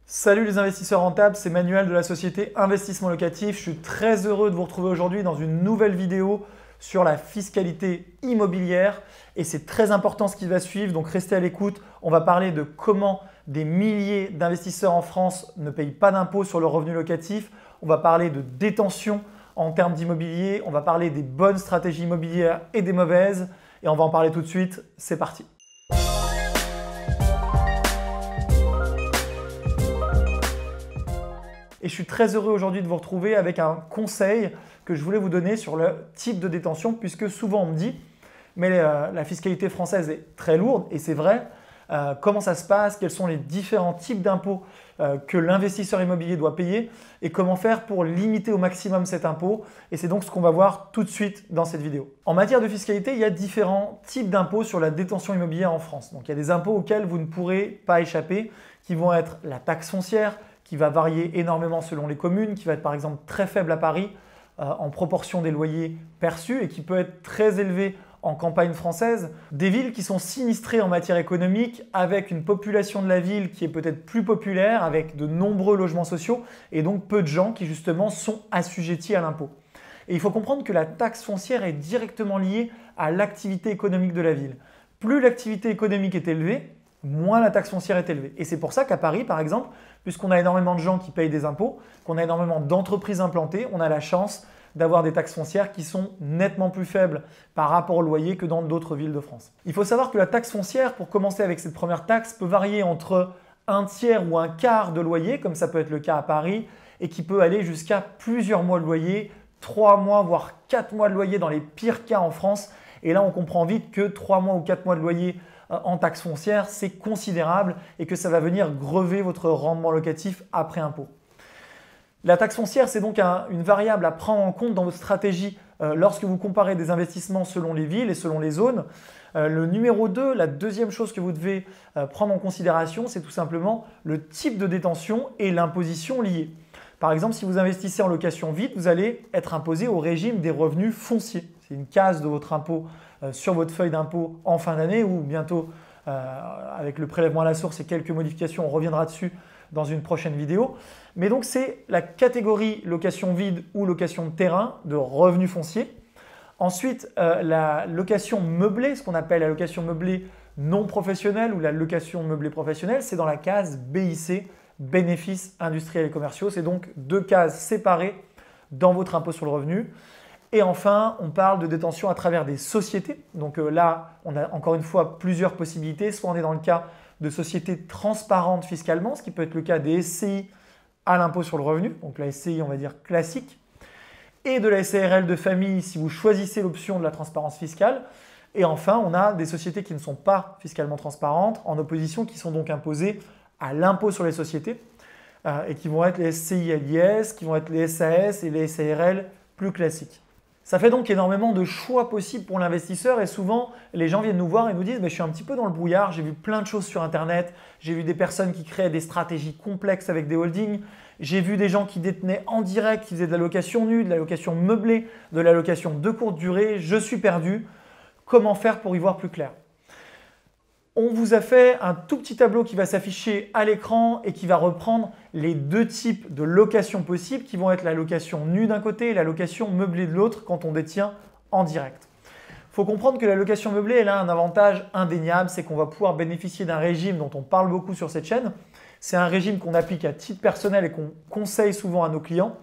Salut les investisseurs rentables, c'est Manuel de la société Investissement Locatif. Je suis très heureux de vous retrouver aujourd'hui dans une nouvelle vidéo sur la fiscalité immobilière et c'est très important ce qui va suivre, donc restez à l'écoute. On va parler de comment des milliers d'investisseurs en France ne payent pas d'impôt sur le revenu locatif. On va parler de détention en termes d'immobilier, on va parler des bonnes stratégies immobilières et des mauvaises et on va en parler tout de suite. C'est parti. Et je suis très heureux aujourd'hui de vous retrouver avec un conseil que je voulais vous donner sur le type de détention puisque souvent on me dit mais la fiscalité française est très lourde et c'est vrai. Comment ça se passe? Quels sont les différents types d'impôts que l'investisseur immobilier doit payer et comment faire pour limiter au maximum cet impôt? Et c'est donc ce qu'on va voir tout de suite dans cette vidéo. En matière de fiscalité, il y a différents types d'impôts sur la détention immobilière en France. Donc il y a des impôts auxquels vous ne pourrez pas échapper qui vont être la taxe foncière, qui va varier énormément selon les communes, qui va être par exemple très faible à Paris en proportion des loyers perçus et qui peut être très élevé en campagne française. Des villes qui sont sinistrées en matière économique avec une population de la ville qui est peut-être plus populaire, avec de nombreux logements sociaux et donc peu de gens qui justement sont assujettis à l'impôt. Et il faut comprendre que la taxe foncière est directement liée à l'activité économique de la ville. Plus l'activité économique est élevée, moins la taxe foncière est élevée. Et c'est pour ça qu'à Paris, par exemple, puisqu'on a énormément de gens qui payent des impôts, qu'on a énormément d'entreprises implantées, on a la chance d'avoir des taxes foncières qui sont nettement plus faibles par rapport au loyer que dans d'autres villes de France. Il faut savoir que la taxe foncière, pour commencer avec cette première taxe, peut varier entre un tiers ou un quart de loyer, comme ça peut être le cas à Paris, et qui peut aller jusqu'à plusieurs mois de loyer, 3 mois voire 4 mois de loyer dans les pires cas en France. Et là, on comprend vite que 3 mois ou 4 mois de loyer en taxe foncière, c'est considérable et que ça va venir grever votre rendement locatif après impôt. La taxe foncière, c'est donc une variable à prendre en compte dans votre stratégie lorsque vous comparez des investissements selon les villes et selon les zones. Le numéro 2, la deuxième chose que vous devez prendre en considération, c'est tout simplement le type de détention et l'imposition liée. Par exemple, si vous investissez en location vide, vous allez être imposé au régime des revenus fonciers. C'est une case de votre impôt sur votre feuille d'impôt en fin d'année ou bientôt avec le prélèvement à la source et quelques modifications, on reviendra dessus dans une prochaine vidéo. Mais donc c'est la catégorie location vide ou location de terrain de revenus fonciers. Ensuite, la location meublée, ce qu'on appelle la location meublée non professionnelle ou la location meublée professionnelle, c'est dans la case BIC, bénéfices industriels et commerciaux. C'est donc deux cases séparées dans votre impôt sur le revenu. Et enfin, on parle de détention à travers des sociétés. Donc là, on a encore une fois plusieurs possibilités. Soit on est dans le cas de sociétés transparentes fiscalement, ce qui peut être le cas des SCI à l'impôt sur le revenu, donc la SCI on va dire classique, et de la SARL de famille si vous choisissez l'option de la transparence fiscale. Et enfin, on a des sociétés qui ne sont pas fiscalement transparentes, en opposition, qui sont donc imposées à l'impôt sur les sociétés et qui vont être les SCI à l'IS, qui vont être les SAS et les SARL plus classiques. Ça fait donc énormément de choix possibles pour l'investisseur et souvent les gens viennent nous voir et nous disent mais je suis un petit peu dans le brouillard, j'ai vu plein de choses sur internet, j'ai vu des personnes qui créaient des stratégies complexes avec des holdings, j'ai vu des gens qui détenaient en direct, qui faisaient de la location nue, de la location meublée, de la location de courte durée, je suis perdu, comment faire pour y voir plus clair? On vous a fait un tout petit tableau qui va s'afficher à l'écran et qui va reprendre les deux types de location possibles qui vont être la location nue d'un côté et la location meublée de l'autre quand on détient en direct. Il faut comprendre que la location meublée elle a un avantage indéniable, c'est qu'on va pouvoir bénéficier d'un régime dont on parle beaucoup sur cette chaîne. C'est un régime qu'on applique à titre personnel et qu'on conseille souvent à nos clients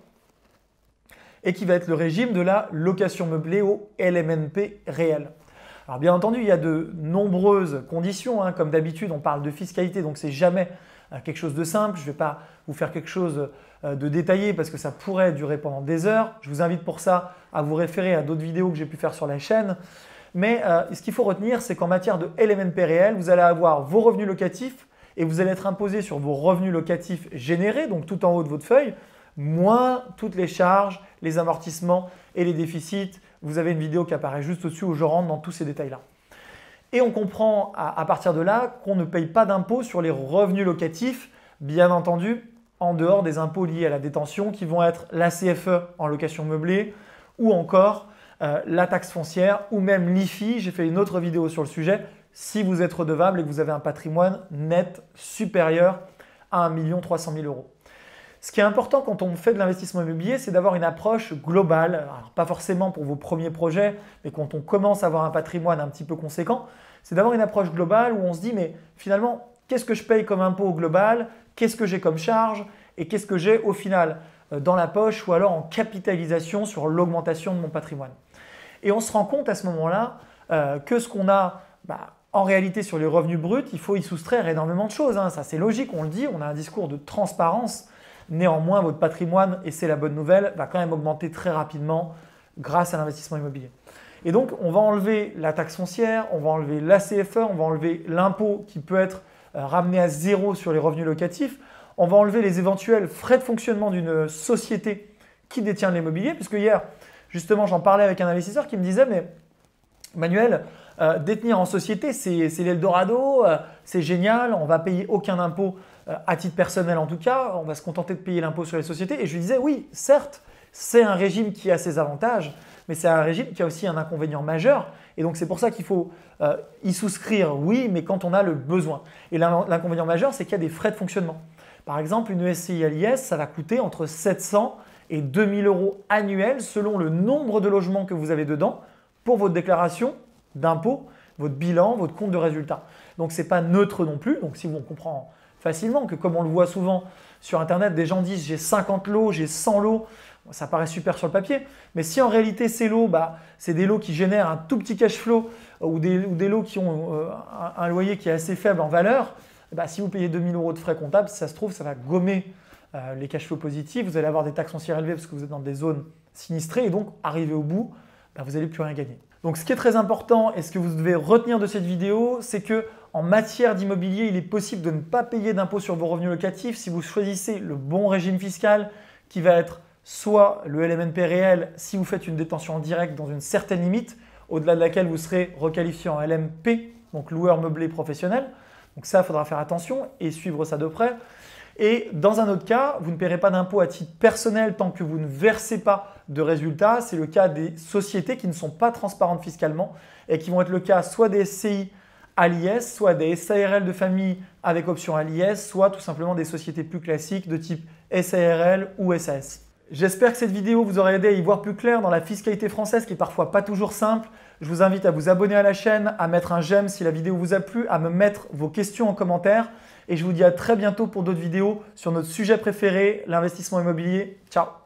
et qui va être le régime de la location meublée au LMNP réel. Alors bien entendu, il y a de nombreuses conditions, comme d'habitude on parle de fiscalité, donc c'est jamais quelque chose de simple. Je ne vais pas vous faire quelque chose de détaillé parce que ça pourrait durer pendant des heures. Je vous invite pour ça à vous référer à d'autres vidéos que j'ai pu faire sur la chaîne. Mais ce qu'il faut retenir, c'est qu'en matière de LMNP réel, vous allez avoir vos revenus locatifs et vous allez être imposé sur vos revenus locatifs générés, donc tout en haut de votre feuille, moins toutes les charges, les amortissements et les déficits. Vous avez une vidéo qui apparaît juste au-dessus où je rentre dans tous ces détails-là. Et on comprend à partir de là qu'on ne paye pas d'impôt sur les revenus locatifs, bien entendu, en dehors des impôts liés à la détention qui vont être la CFE en location meublée ou encore la taxe foncière ou même l'IFI. J'ai fait une autre vidéo sur le sujet si vous êtes redevable et que vous avez un patrimoine net supérieur à 1 300 000 euros. Ce qui est important quand on fait de l'investissement immobilier, c'est d'avoir une approche globale. Alors, pas forcément pour vos premiers projets, mais quand on commence à avoir un patrimoine un petit peu conséquent, c'est d'avoir une approche globale où on se dit mais finalement, qu'est-ce que je paye comme impôt au global? Qu'est-ce que j'ai comme charge? Et qu'est-ce que j'ai au final dans la poche ou alors en capitalisation sur l'augmentation de mon patrimoine? Et on se rend compte à ce moment-là que ce qu'on a en réalité sur les revenus bruts, il faut y soustraire énormément de choses. Ça c'est logique, on le dit, on a un discours de transparence. Néanmoins, votre patrimoine, et c'est la bonne nouvelle, va quand même augmenter très rapidement grâce à l'investissement immobilier. Et donc, on va enlever la taxe foncière, on va enlever la CFE, on va enlever l'impôt qui peut être ramené à zéro sur les revenus locatifs, on va enlever les éventuels frais de fonctionnement d'une société qui détient l'immobilier, puisque hier, justement, j'en parlais avec un investisseur qui me disait « mais Manuel, détenir en société, c'est l'Eldorado, c'est génial, on ne va payer aucun impôt à titre personnel en tout cas, on va se contenter de payer l'impôt sur les sociétés. » Et je lui disais oui, certes, c'est un régime qui a ses avantages, mais c'est un régime qui a aussi un inconvénient majeur. Et donc c'est pour ça qu'il faut y souscrire, oui, mais quand on a le besoin. Et l'inconvénient majeur, c'est qu'il y a des frais de fonctionnement. Par exemple, une SCI à l'IS, ça va coûter entre 700 et 2000 euros annuels selon le nombre de logements que vous avez dedans pour votre déclaration d'impôt, votre bilan, votre compte de résultat. Donc ce n'est pas neutre non plus. Donc si on comprend facilement que comme on le voit souvent sur Internet, des gens disent j'ai 50 lots, j'ai 100 lots, ça paraît super sur le papier. Mais si en réalité ces lots, c'est des lots qui génèrent un tout petit cash flow ou des lots qui ont un loyer qui est assez faible en valeur, si vous payez 2000 euros de frais comptables, si ça se trouve, ça va gommer les cash flows positifs. Vous allez avoir des taxes foncières élevées parce que vous êtes dans des zones sinistrées et donc arrivé au bout, vous n'allez plus rien gagner. Donc ce qui est très important et ce que vous devez retenir de cette vidéo, c'est que en matière d'immobilier, il est possible de ne pas payer d'impôt sur vos revenus locatifs si vous choisissez le bon régime fiscal qui va être soit le LMNP réel si vous faites une détention en direct dans une certaine limite, au-delà de laquelle vous serez requalifié en LMP, donc loueur meublé professionnel. Donc ça, il faudra faire attention et suivre ça de près. Et dans un autre cas, vous ne paierez pas d'impôt à titre personnel tant que vous ne versez pas de résultats. C'est le cas des sociétés qui ne sont pas transparentes fiscalement et qui vont être le cas soit des SCI à l'IS, soit des SARL de famille avec option à l'IS, soit tout simplement des sociétés plus classiques de type SARL ou SAS. J'espère que cette vidéo vous aura aidé à y voir plus clair dans la fiscalité française qui est parfois pas toujours simple. Je vous invite à vous abonner à la chaîne, à mettre un j'aime si la vidéo vous a plu, à me mettre vos questions en commentaire et je vous dis à très bientôt pour d'autres vidéos sur notre sujet préféré, l'investissement immobilier. Ciao!